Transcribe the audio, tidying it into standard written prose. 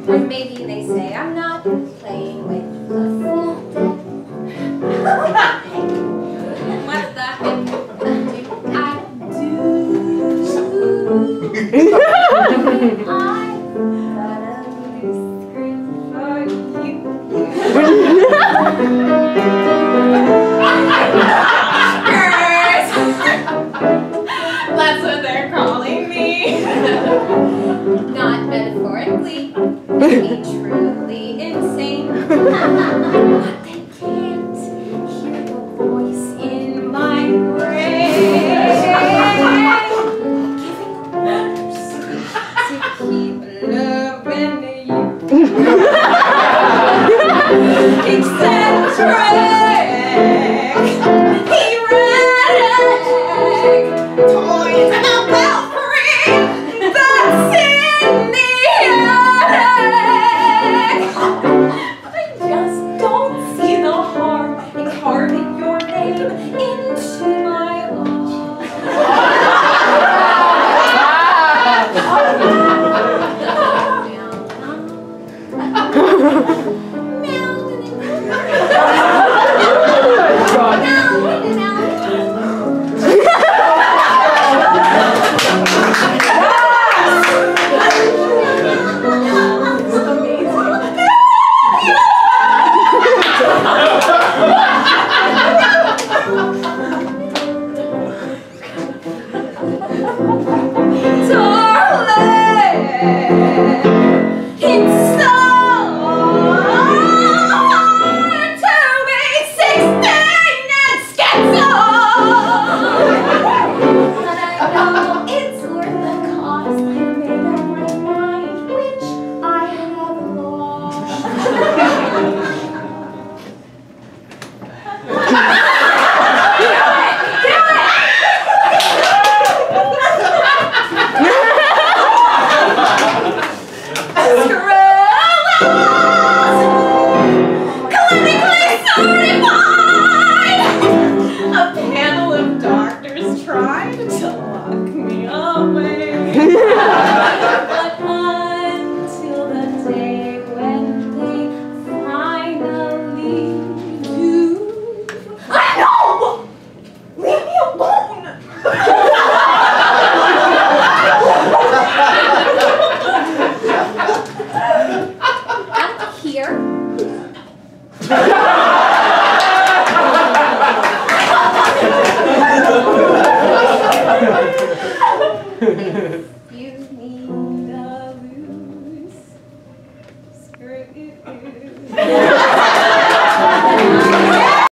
Or maybe they say I'm not playing with the full deck. What the heck do I do? I've got a loose screw for you. That's what they're calling me. Not metaphorically, maybe truly insane. But they can't hear the voice in my brain. Giving orders to keep loving you. Eccentric, erratic, toys about free. That's in the attic. I just don't see the harm in carving your name into my here.